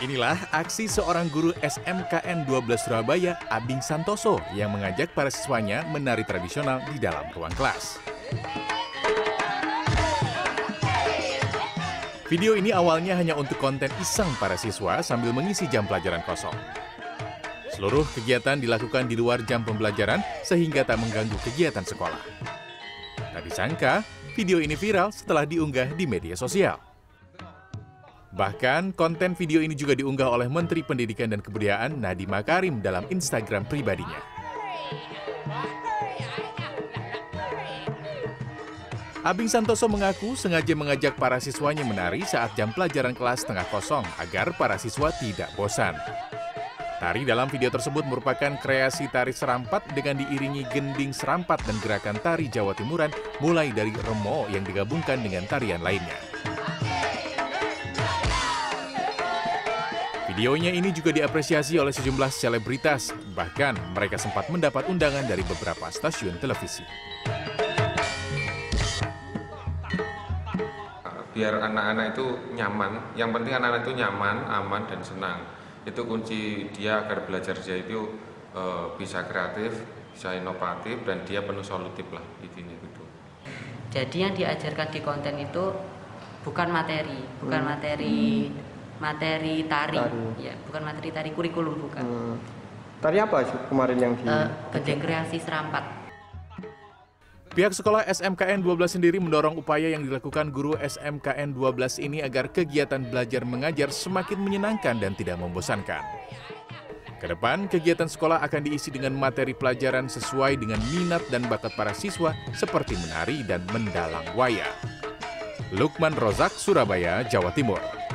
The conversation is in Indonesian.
Inilah aksi seorang guru SMKN 12 Surabaya, Abing Santoso, yang mengajak para siswanya menari tradisional di dalam ruang kelas. Video ini awalnya hanya untuk konten iseng para siswa sambil mengisi jam pelajaran kosong. Seluruh kegiatan dilakukan di luar jam pembelajaran sehingga tak mengganggu kegiatan sekolah. Tak disangka, video ini viral setelah diunggah di media sosial. Bahkan, konten video ini juga diunggah oleh Menteri Pendidikan dan Kebudayaan Nadiem Makarim dalam Instagram pribadinya. Abing Santoso mengaku sengaja mengajak para siswanya menari saat jam pelajaran kelas tengah kosong agar para siswa tidak bosan. Tari dalam video tersebut merupakan kreasi tari serampat dengan diiringi gending serampat dan gerakan tari Jawa Timuran mulai dari remo yang digabungkan dengan tarian lainnya. Videonya ini juga diapresiasi oleh sejumlah selebritas, bahkan mereka sempat mendapat undangan dari beberapa stasiun televisi. Biar anak-anak itu nyaman, yang penting anak-anak itu nyaman, aman, dan senang. Itu kunci dia agar belajar dia itu bisa kreatif, bisa inovatif, dan dia penuh solutif lah intinya gitu. Jadi yang diajarkan di konten itu bukan materi, materi tari. Ya, bukan materi tari kurikulum, bukan. Tari apa sih kemarin yang di gendeng kreasi serampat. Pihak sekolah SMKN 12 sendiri mendorong upaya yang dilakukan guru SMKN 12 ini agar kegiatan belajar mengajar semakin menyenangkan dan tidak membosankan. Kedepan, kegiatan sekolah akan diisi dengan materi pelajaran sesuai dengan minat dan bakat para siswa seperti menari dan mendalang wayang. Lukman Rozak, Surabaya, Jawa Timur.